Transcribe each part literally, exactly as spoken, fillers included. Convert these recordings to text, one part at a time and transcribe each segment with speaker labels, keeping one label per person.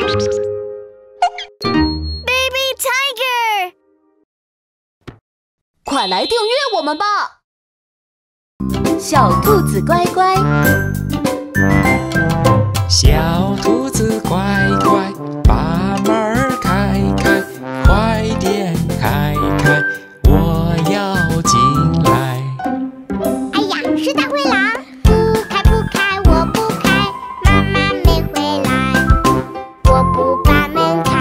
Speaker 1: Baby Tiger，
Speaker 2: 快来订阅我们吧！小兔子乖乖，
Speaker 3: 小兔子乖乖，把门儿开开，快点开开，我要进来。
Speaker 4: 哎呀，是大灰狼！不开不开，我不开，妈妈没回来，我不把门开。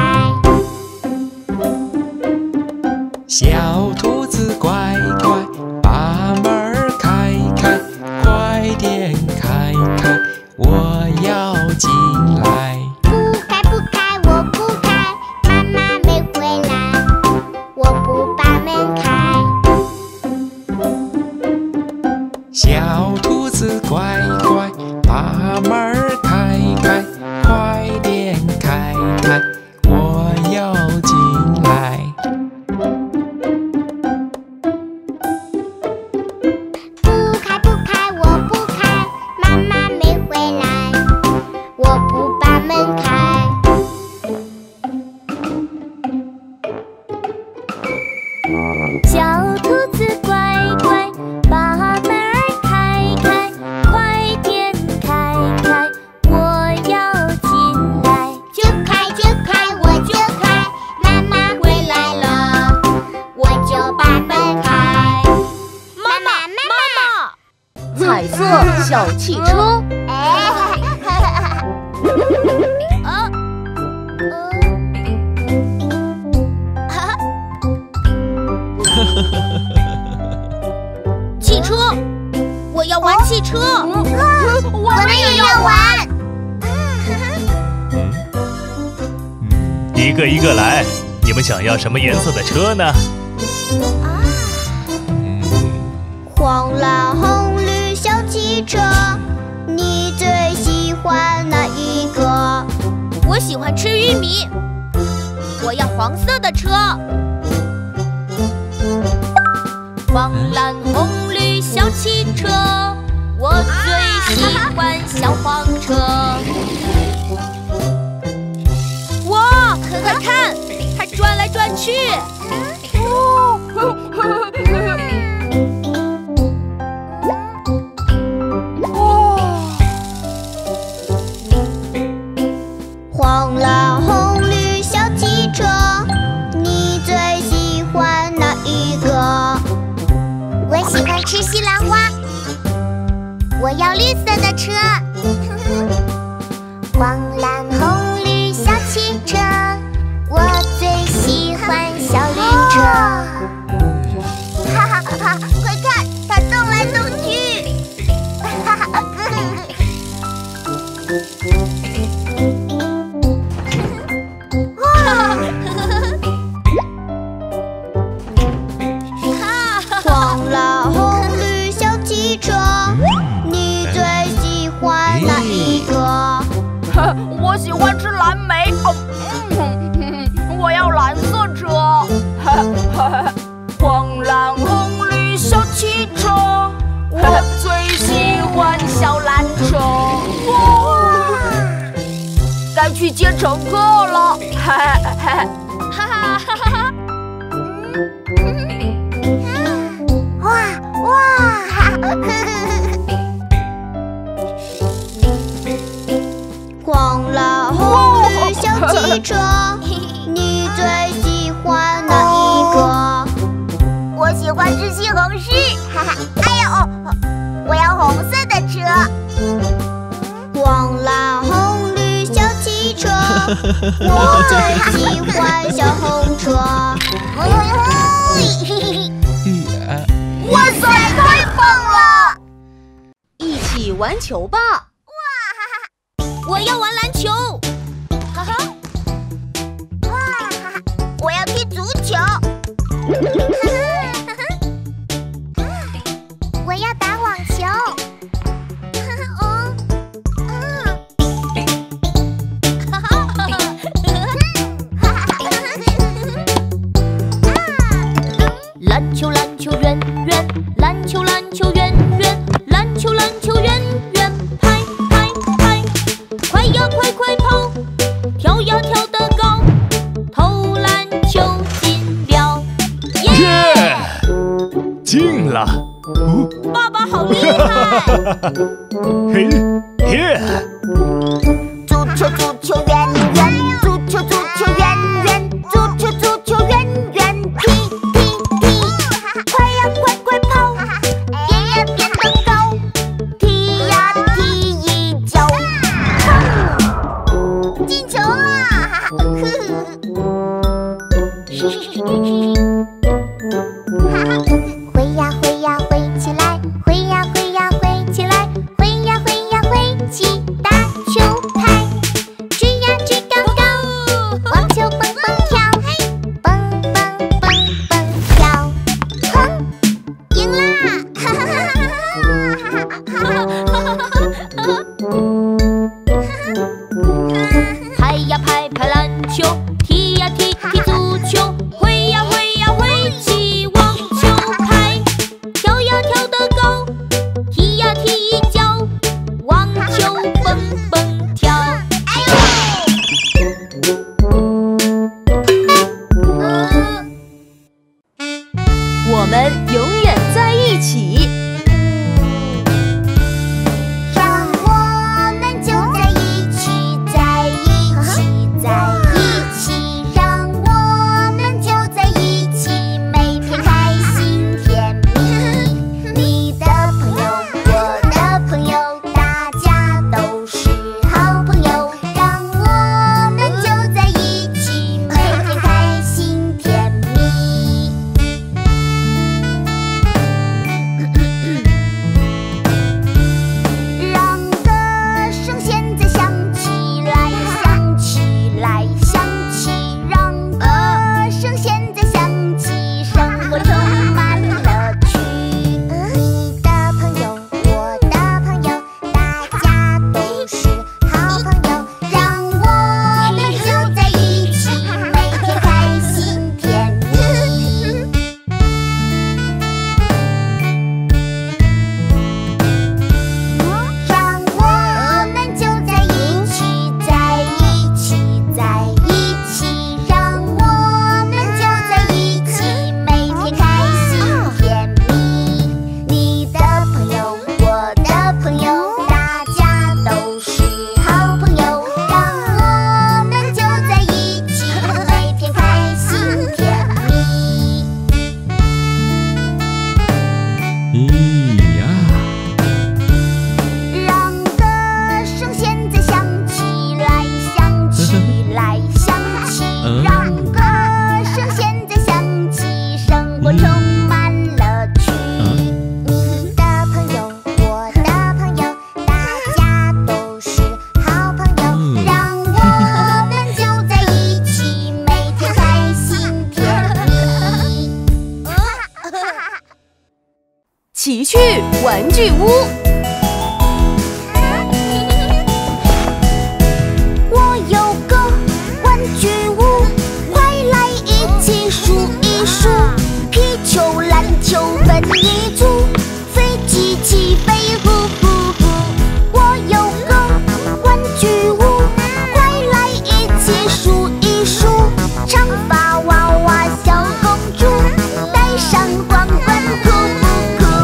Speaker 3: 小兔子乖乖，把门儿开开，快点开开，我要进来。
Speaker 4: 不开不开，我不开，妈妈没回来，我不把门开。
Speaker 3: 小兔子乖乖，把门儿开开，快点开开，我要进来。
Speaker 4: 不开不开，我不开，妈妈没回来，我不把门开。
Speaker 1: 小兔子乖乖，把门儿开开，快点开开，我要进来。
Speaker 4: 就开就开，我就开，妈妈回来了，我就把门开。
Speaker 1: 妈妈，妈妈，
Speaker 2: 彩色小汽车。
Speaker 4: 哎，
Speaker 1: 啊，汽车，我要玩汽车。
Speaker 4: 我们也要玩。
Speaker 5: 一个一个来，你们想要什么颜色的车呢？
Speaker 4: 黄蓝红绿小汽车，你最喜欢哪一个？
Speaker 1: 我喜欢吃玉米，我要黄色的车。黄蓝红绿小汽车，我最喜欢小黄车。哇，快看，它转来转去。
Speaker 4: 黄蓝红绿小汽车，你最喜欢哪一个？我喜欢吃西兰花，我要绿色的车。黄蓝红绿小汽车，我最喜欢小绿车。哈哈哈！快看，它动来动去。哈哈。黄蓝红绿小汽车，你最喜欢哪一个？
Speaker 1: 我喜欢吃蓝莓，哦，嗯，我要蓝色车。黄蓝红绿小汽车，我最喜欢小蓝车。该去接乘客了，哈哈哈哈哈！
Speaker 4: 哇哇！黄蓝红绿小汽车，你最喜欢哪一个？我喜欢吃西红柿，哈哈！哎呦，我要红色的车。黄蓝红绿小汽车，我最喜欢小红车。哇塞，太棒了！
Speaker 2: 一起玩球吧！
Speaker 1: 我要玩篮球。
Speaker 4: 哈哈！哇哈哈！我要踢足球。我要打网球。哦，嗯。哈哈哈哈！
Speaker 1: 篮球，篮球圆圆，篮球，篮球圆圆，篮球，篮球圆圆，拍拍拍，快要跳呀跳得高，投篮球进了，耶！
Speaker 5: 进了！哦，
Speaker 1: 爸爸好厉害！
Speaker 5: 嘿，耶！
Speaker 4: 足球足球圆圆，足球足球圆圆，足球足球圆圆，踢踢踢，快呀快快跑，变呀变得高，踢呀踢一脚，砰！进球啦！呵呵。挥呀挥呀挥起来，挥呀挥呀挥起来，挥呀挥呀挥起大球拍，举呀举高高，网球蹦蹦跳，蹦蹦蹦蹦跳，砰，赢啦！哈哈哈哈哈哈！
Speaker 1: 拍呀拍拍篮球，踢呀踢踢足球，挥呀挥呀挥起网球拍，跳呀跳得高，踢呀踢一脚，网球蹦蹦跳。哎呦！
Speaker 2: 我们永远在一起。
Speaker 4: 让我们就在一起，在一起，在一起，让我们就在一起，每天开心甜蜜。你的朋友，我的朋友，大家都是好朋友。让我们就在一起，每天开心甜蜜。让歌声现在响起来，响起来，响起，让歌声现在响起，生活充满乐趣。你的朋友，我的朋友，大家都是好朋友。让我们就在一起，每天开心甜蜜。让我们就在一起，在一起，在一起，让我们就在一起，每天开心甜蜜。你的朋友，我的朋友，大家都是好朋友。让我们就在一起，每天开心甜蜜。
Speaker 3: 咿呀，
Speaker 4: 让歌声现在响起来，响起来，响起，让歌声现在响起，生活充满乐趣。你的朋友，我的朋友，大家都是好朋友。让我们就在一起，每天开心甜蜜。
Speaker 2: 奇趣玩具屋。
Speaker 4: 我有个玩具屋，快来一起数一数，皮球、篮球分一组，飞机起飞呼呼呼。我有个玩具屋，快来一起数一数，长发娃娃小公主，戴上皇冠酷不酷？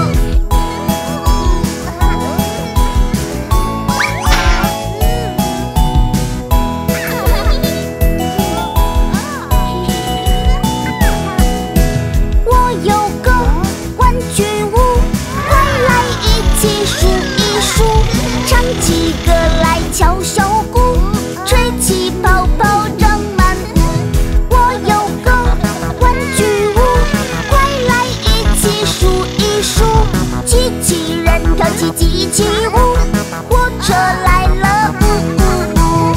Speaker 4: 我有个玩具屋，快来一起数一数，唱起歌来敲小鼓，吹起泡泡装满屋。我有个玩具屋，快来一起数一数，机器人跳起机器舞，火车来了呜呜呜。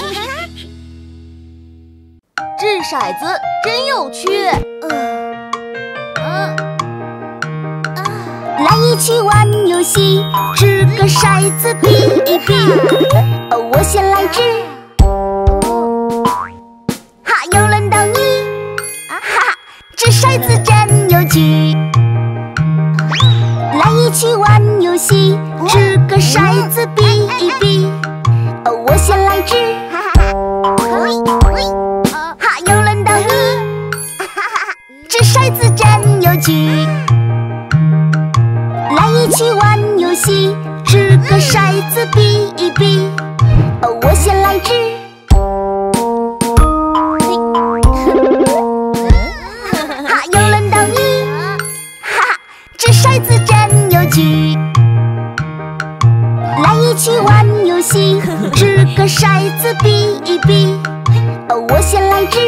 Speaker 2: 掷骰子真有趣。
Speaker 4: 来一起玩游戏，掷个骰子比一比。哦，我先来掷，哈，又轮到你，哈哈，掷骰子真有趣。来一起玩游戏，掷个骰子比一比。哦，我先来掷，哈哈。 一比，哦，我先来掷。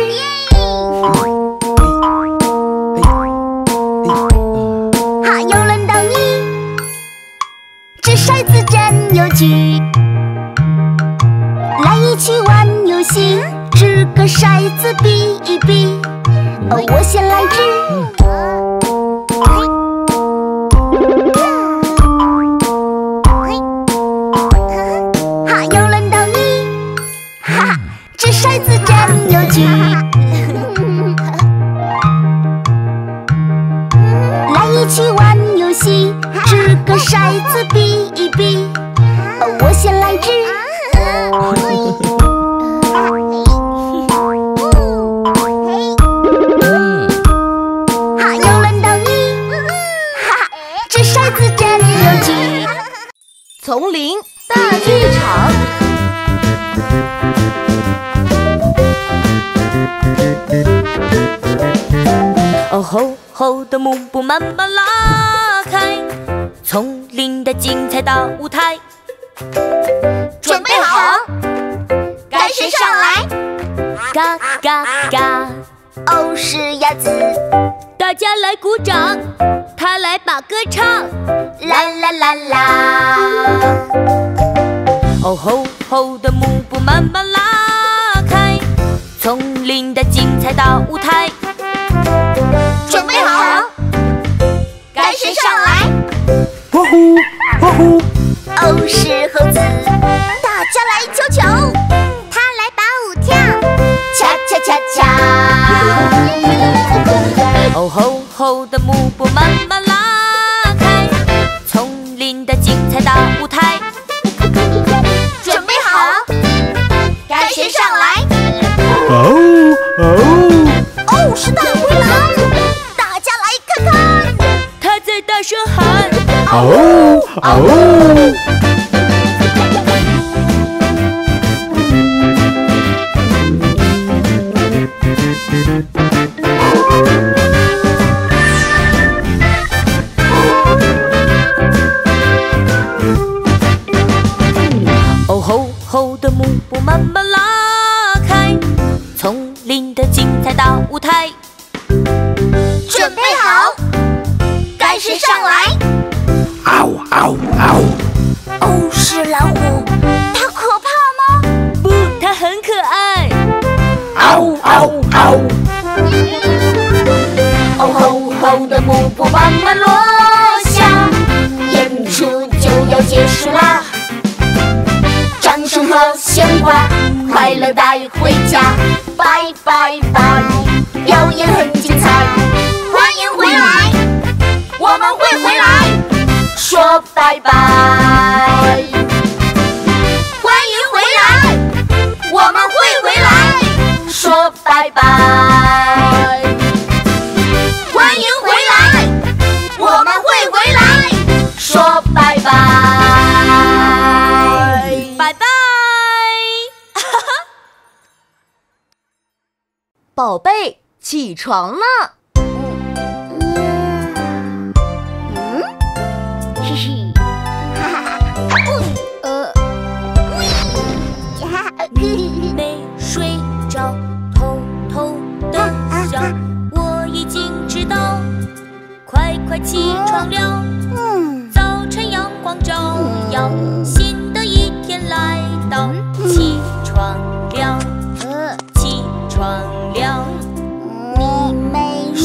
Speaker 4: 哈，又轮到你，掷骰子真有趣。来一起玩游戏，掷个骰子比一比，哦，我先来掷。骰子真有趣，来一起玩游戏，掷个骰子比一比，哦，我先来掷。哈，又轮到你，哈，掷骰子真有趣。
Speaker 2: 丛林大剧场。
Speaker 1: 哦吼吼的幕布慢慢拉开，丛林的精彩大舞台。
Speaker 4: 准备好，该谁上来？
Speaker 1: 嘎嘎嘎，
Speaker 4: 哦，是鸭子。
Speaker 1: 大家来鼓掌，他来把歌唱。
Speaker 4: 啦啦啦啦。
Speaker 1: 哦吼吼的幕布慢慢拉开，丛林的精彩大舞台。
Speaker 4: 准备好，该谁上来？
Speaker 3: 呼呼呼呼，
Speaker 4: 哦，是猴子。大家来瞧瞧，他来把舞跳，恰恰恰恰。
Speaker 1: 哦吼吼的幕布慢慢拉开，丛林的精彩大舞台。
Speaker 4: 准备好，该谁上来？
Speaker 3: 哦哦，
Speaker 4: 哦，是大灰狼。大家来看看，
Speaker 1: 他在大声喊。
Speaker 3: 哦哦。
Speaker 1: 哦吼吼的幕布慢慢拉开，丛林的精彩大舞台。
Speaker 4: 准备好，该谁上来？
Speaker 3: 嗷嗷嗷！
Speaker 4: 哦，是老虎。它可怕吗？
Speaker 1: 不，它很可爱。
Speaker 3: 嗷嗷嗷！
Speaker 4: 哦吼吼的幕布慢慢落下，演出就要结束啦。掌声和鲜花，快乐带回家。拜拜拜，表演很精彩，欢迎回来，我们会回来，说拜拜。欢迎回来，我们会回来，说拜拜。欢迎回来，我们会回来，说拜拜。
Speaker 1: 拜拜。
Speaker 2: 宝贝，起床了。
Speaker 4: 嗯，嘿嘿，哈哈，呃，
Speaker 1: 你没睡着，偷偷的笑，我已经知道，快快起床了。早晨阳光照耀，新的一天来到，起床了，起床了。
Speaker 4: 你没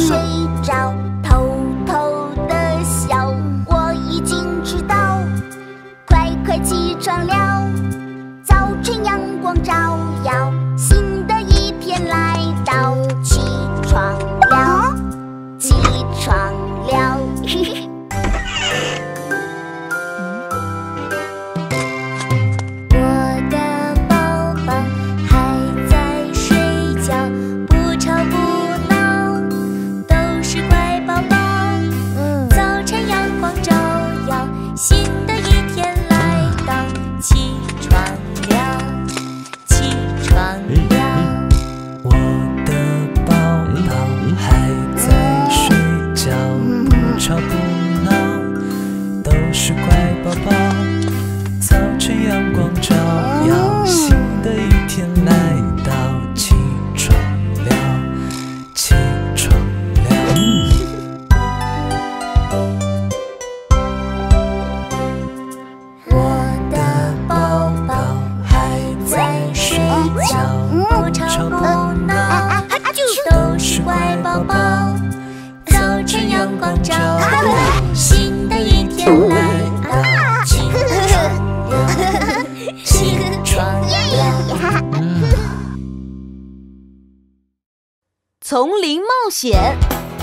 Speaker 1: 不吵不闹，都是乖宝宝。早晨阳光照，新的一天来到，起床，起床了。
Speaker 2: 丛林冒险。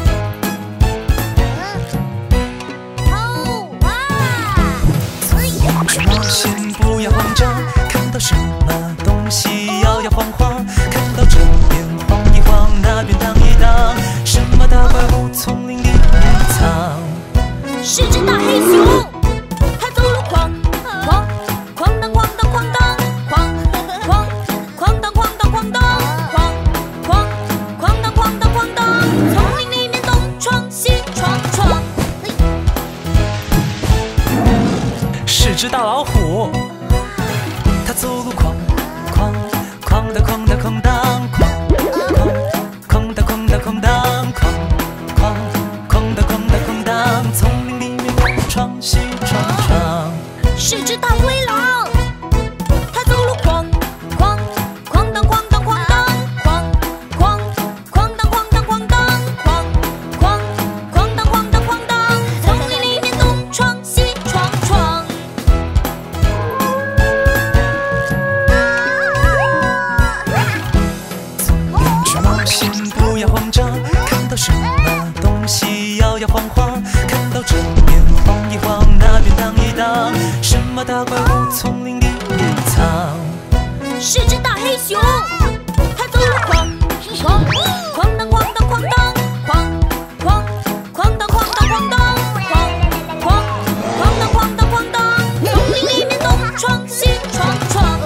Speaker 6: 去冒险，不要慌张，看到什么东西摇摇晃晃，看到这边晃一晃，那边荡一荡，什么大怪物丛林里面藏？
Speaker 1: 是只大黑熊，它走路哐哐哐当哐当哐当哐哐哐当哐当哐当哐哐哐当哐当哐当，丛林里面东闯西闯闯。
Speaker 6: 是只大老虎，它走路哐哐哐当哐当哐当哐哐哐当哐当哐当哐哐哐当哐当哐当，丛林里面东闯西闯闯。
Speaker 1: 是只大灰狼，它走路哐哐哐当哐当哐当哐哐哐当哐当哐当哐哐哐当哐当哐当，丛林里面东闯西闯闯。
Speaker 6: 去冒险，不要慌张，看到什么东西摇摇晃晃，看到这边晃一晃，那边荡一荡，什么大怪物丛林里面藏？
Speaker 1: 是只大黑熊，它走路哐哐哐当哐当哐当哐哐哐当哐当哐当哐哐哐当哐当哐当，丛林里面东闯西闯闯。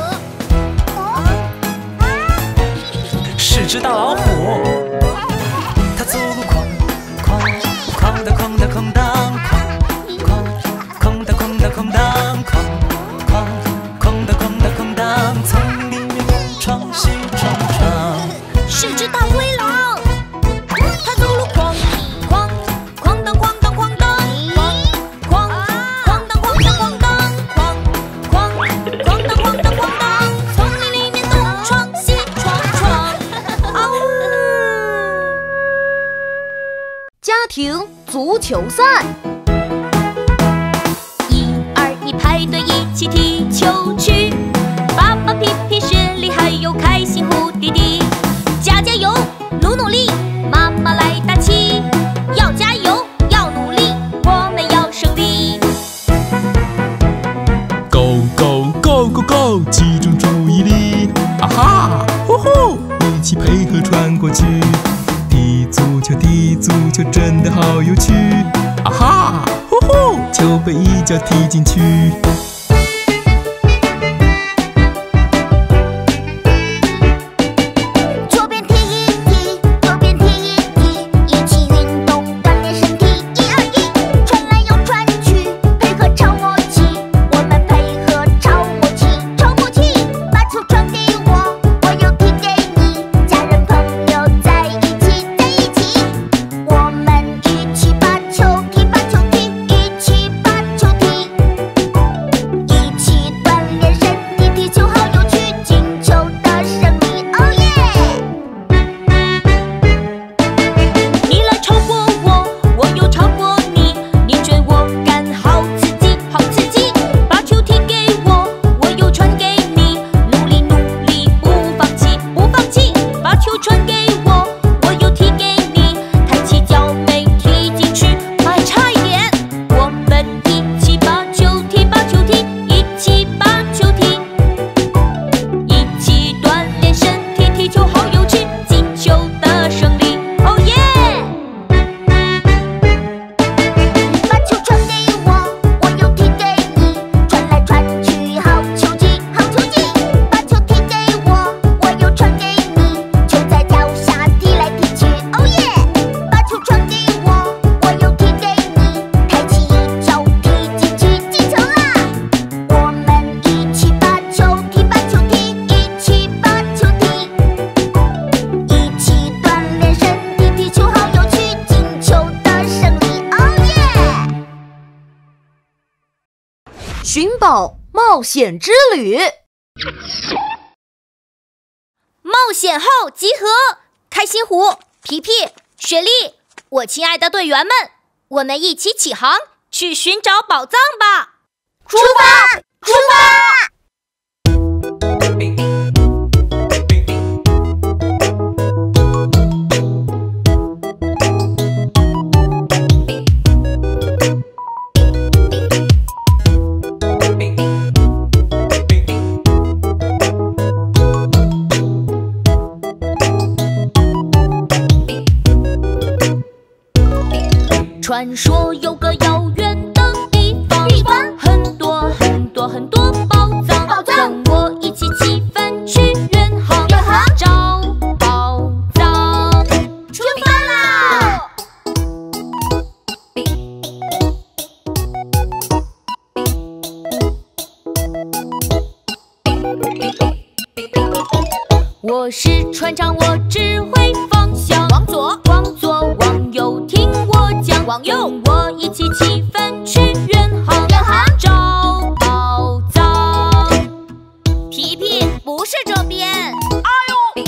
Speaker 6: 是只大老虎，它走路哐哐哐当哐当哐当哐哐哐当哐当哐当哐哐哐当哐当哐当，丛林里面东闯西闯闯。
Speaker 1: 是只大灰狼，它走路哐哐哐当哐当哐当哐哐哐当哐当哐当哐哐哐当哐当哐当，丛林里面东闯西闯闯。嗷呜！
Speaker 2: 家庭足球赛。
Speaker 1: 一二一，排队一起踢球去，爸爸皮皮雪里还有开心胡弟弟，加加油，努努力，妈妈来打气，要加油，要努力，我们要胜利。
Speaker 3: Go go go go go， 集中注意力，啊哈，呼呼，一起配合穿过去。踢足球，踢足球，真的好有趣，啊哈，呼呼，球被一脚踢进去。
Speaker 4: 左边踢一踢，右边踢一踢，一起运动锻炼身体。一二一，传来又传去，配合超默契，我们配合超默契，超默契。把球传给我，我又踢给你，家人朋友在一起，在一起。我们一起把球踢，把球踢，一起把球踢，一起锻炼身体，踢球好有趣，进球的胜利，哦耶！
Speaker 1: 你来超过我，我又超过你，你追我赶，好刺激，好刺激。把球踢给我，我又传给你，努力努力，不放弃，不放弃。把球传给我，我又踢给你，抬起脚没踢进去，还差一点。我们一起把球踢，把球踢，一起把球踢，一起锻炼身体，踢球好有趣，进球的胜利，哦耶！
Speaker 4: 把球传给我，我又踢给你，传来传去，好球技，好球技。把球踢给我，我又传给你，球在脚下踢来踢去，哦耶！把球传给我，我又踢给你，抬起一脚踢进去，进球啦！我们一起把球踢，把球踢，一起把球踢，一起锻炼身体，踢球好有趣，进球的胜利，哦耶！
Speaker 2: 寻宝冒险之旅。
Speaker 1: 冒险号集合！开心虎、皮皮、雪莉，我亲爱的队员们，我们一起起航，去寻找宝藏吧！
Speaker 4: 出发！出发！
Speaker 1: 传说有个遥远的地方，地方很多很多很多宝藏，宝藏，跟我一起起帆去远航，远航找宝藏，出发啦！我是船长，我指挥方向，往左，往左，往右，听我讲，往右，我一起起帆去远航，远航找宝藏。皮皮，不是这边。哎呦！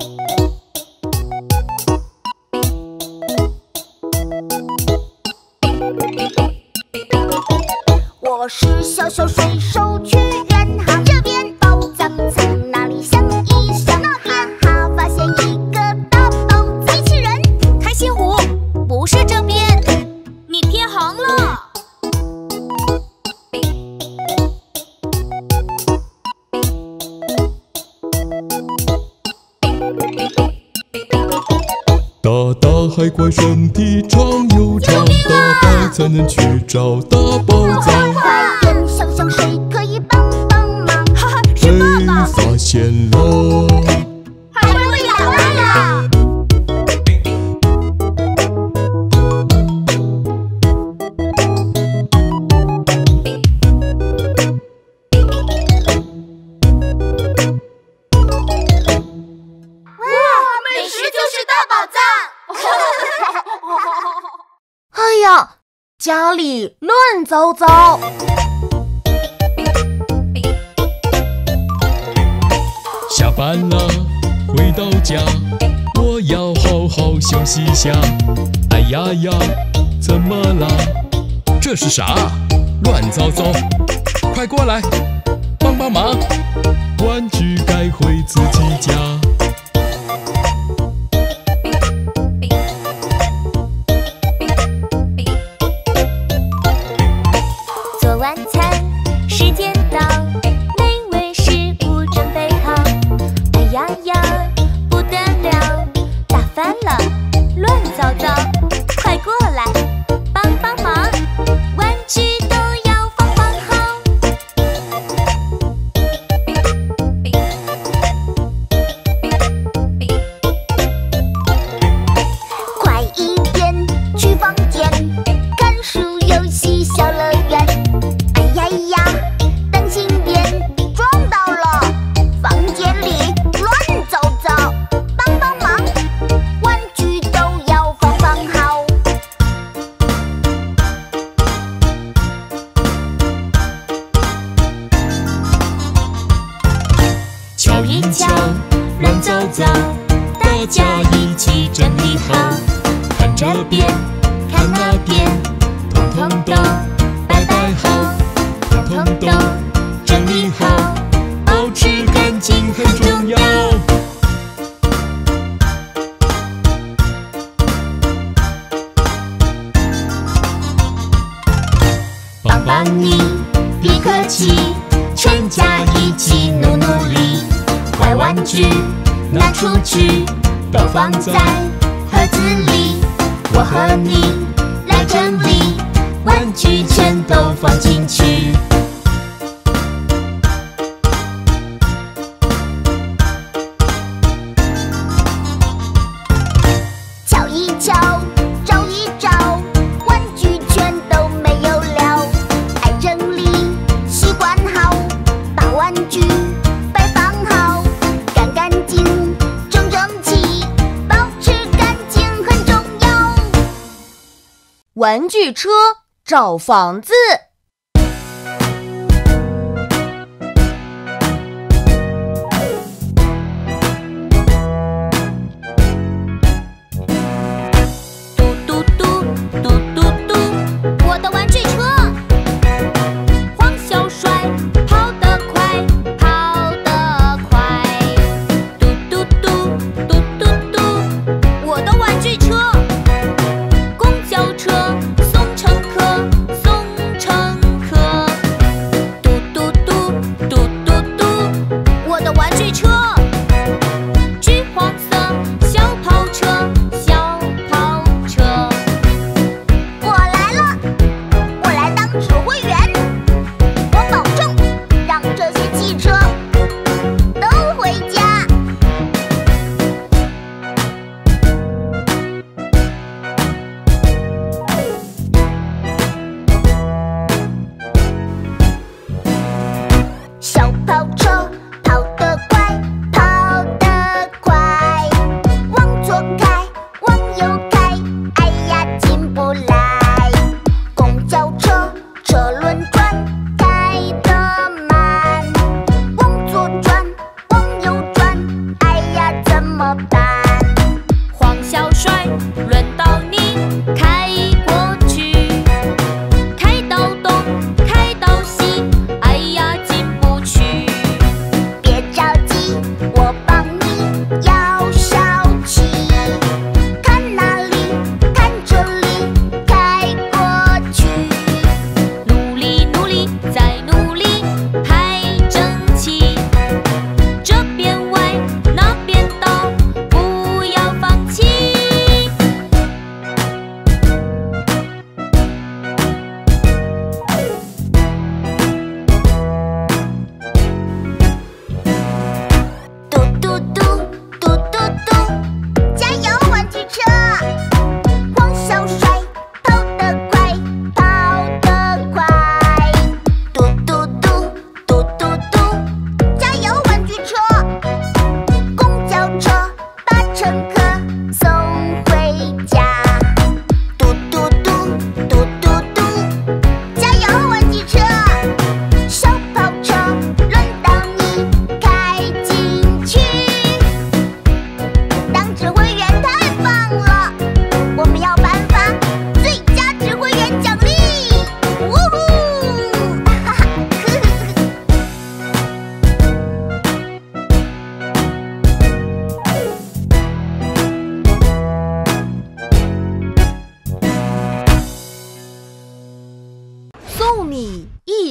Speaker 4: 我是小小水手去远航，这边宝藏藏哪里想一想，那边哈发现一个大宝藏。机器人，
Speaker 1: 开心虎，不是这边，你偏航了。
Speaker 3: 大大海怪身体长又长，大白才能去找大宝藏。
Speaker 4: 快点想想谁可以帮帮忙。
Speaker 1: 哈哈，是
Speaker 3: 被
Speaker 1: 爸爸。
Speaker 3: 发现了，
Speaker 4: 海龟打来了。
Speaker 1: 美食就是大宝藏。
Speaker 2: 哎呀，家里乱糟糟。
Speaker 3: 下班了，回到家，我要好好休息下。哎呀呀，怎么啦？这是啥？乱糟糟！快过来，帮帮忙！玩具该回自己家。
Speaker 1: 做晚餐时间到，美味食物准备好。哎呀呀，不得了，打翻了，乱糟糟！快过来帮帮忙，玩具都要放放好。
Speaker 4: 快一点去房间，看书游戏小乐园。哎呀呀，当心点，撞到了，房间里乱糟糟，帮帮忙，玩具都要放放好。
Speaker 3: 瞧一瞧，乱糟糟，大家一起整理好。看这边，看那边，统统都摆摆好，统统都整理好，保持干净很重要。帮帮你，别客气，全家一起努努力。坏玩具拿出去，都放在盒子里。我和你来整理，玩具全都放进去。
Speaker 4: 瞧一瞧，找一找，玩具全都没有了。爱整理，习惯好，把玩具摆放好，干干净，整整齐，保持干净很重要。
Speaker 2: 玩具车找房子。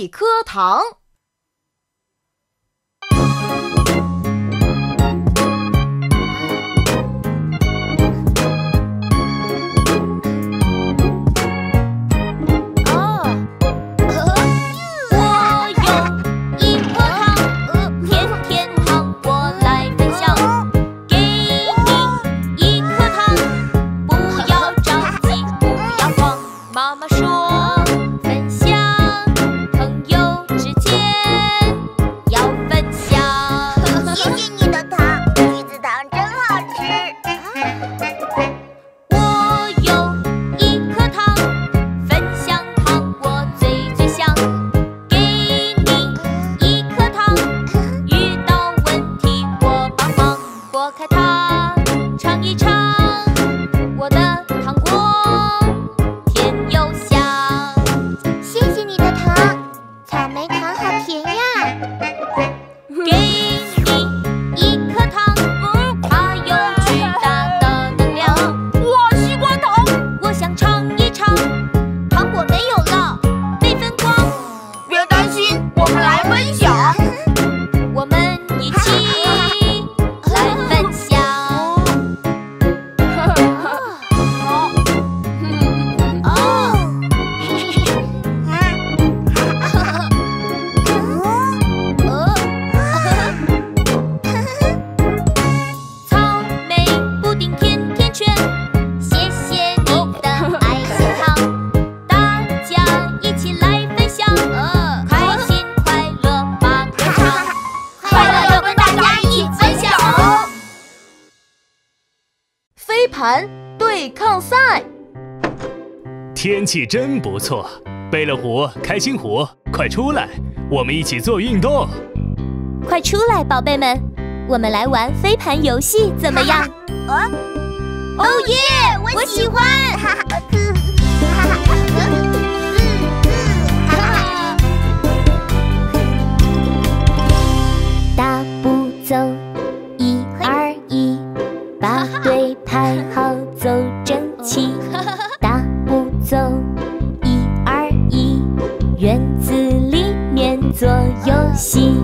Speaker 2: 一颗糖。盘对抗赛。
Speaker 5: 天气真不错，贝乐虎、开心虎，快出来，我们一起做运动。
Speaker 1: 快出来，宝贝们，我们来玩飞盘游戏，怎么样？
Speaker 4: 哦，
Speaker 1: 哦耶！我喜欢。大步走，一二一，把对盘好走整齐。大步走，一二一，院子里面做游戏。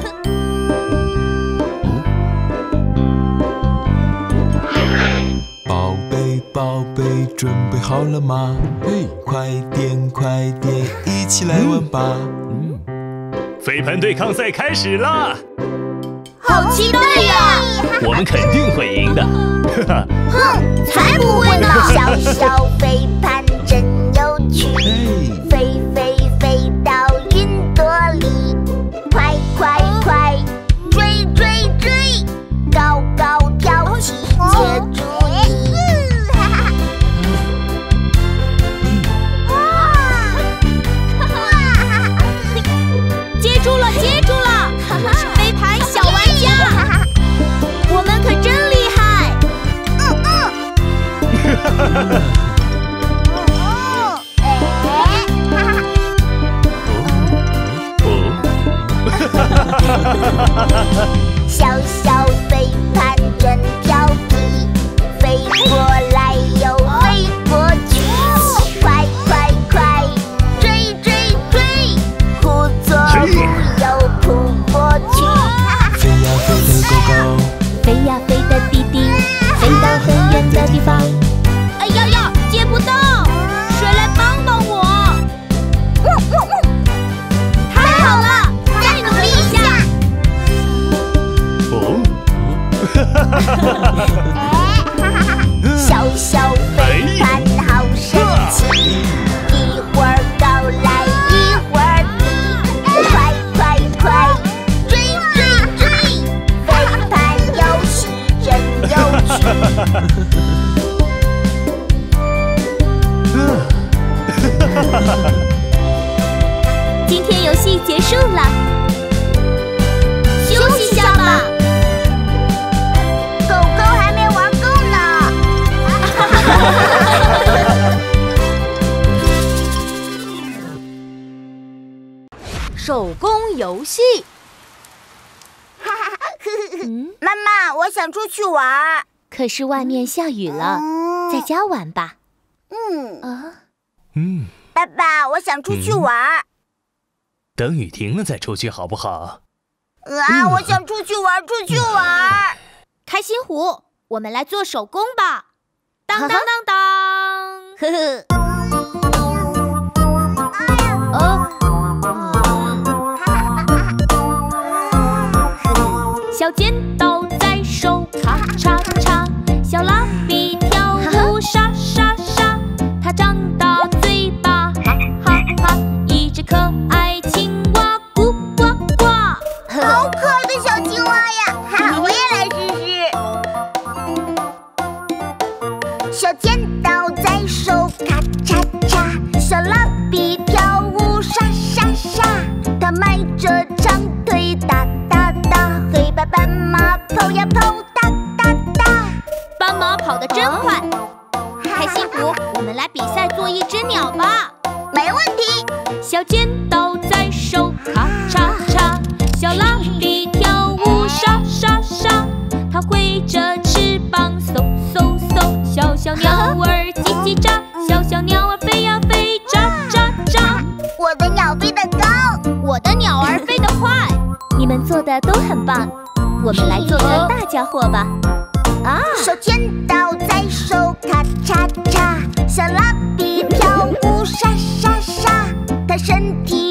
Speaker 3: 宝贝，宝贝，准备好了吗？嘿，快点，快点，一起来玩吧！嗯，
Speaker 5: 飞盘对抗赛开始啦！
Speaker 4: 好期待呀！
Speaker 5: 我们肯定会赢的，哈哈！
Speaker 4: 哼，才不会呢！小小飞盘真有趣，飞飞飞到云朵里，快快快，追追追，高高跳起，接住你！
Speaker 1: 接住了，接住了！我是飞盘小玩家，我们可真厉害！
Speaker 4: 嗯嗯。小小飞盘真调皮，飞过来又飞过去，快快快，追追追，忽左忽右扑过去。
Speaker 3: 飞呀飞得高高，
Speaker 1: 飞呀飞的弟弟，飞到很远的地方。哎呀呀，接不到，谁来帮帮我？太好了，再努力一下。
Speaker 5: 哦，
Speaker 4: 小小飞盘好神奇，一会儿高来一会儿低，快快快，追追追，飞盘游戏真有趣。
Speaker 1: 今天游戏结束了，休息一下吧。
Speaker 4: 狗狗还没玩够呢。
Speaker 2: 手工游戏。
Speaker 1: 嗯，
Speaker 4: 妈妈，我想出去玩。
Speaker 1: 可是外面下雨了，
Speaker 4: 嗯
Speaker 1: 在家玩吧。
Speaker 4: 嗯，
Speaker 1: 啊，
Speaker 5: 嗯，
Speaker 4: 爸爸，我想出去玩。
Speaker 5: 等雨停了再出去好不好？
Speaker 4: 啊，我想出去玩，出去玩。
Speaker 1: 开心果，我们来做手工吧！当当当当，呵呵。哦，小剪刀在手，咔嚓嚓；小蜡笔跳舞，沙沙沙。它张大嘴巴，哈哈哈！一只可爱青蛙，呱呱呱。
Speaker 4: 好可爱的小青蛙呀！哈，我也来试试。小剪刀在手，咔嚓嚓；小蜡笔跳舞，沙沙沙。它迈着长腿，哒哒哒；黑白斑马跑呀跑，哒哒哒。
Speaker 1: 斑马跑得真快。开心果，我们来比赛做一只鸟吧。
Speaker 4: 没问题。
Speaker 1: 小剪刀在手，咔嚓嚓；小蜡笔跳舞，沙沙沙。它挥着翅膀，嗖嗖嗖。小小鸟儿叽叽喳，小小鸟儿飞呀飞，喳喳喳。
Speaker 4: 我的鸟飞得高，
Speaker 1: 我的鸟儿飞得快。
Speaker 2: 你们做的都很棒，我们来做个大家伙吧。啊！
Speaker 4: 小剪刀在手，咔嚓嚓；小蜡笔跳舞，沙沙沙。它身体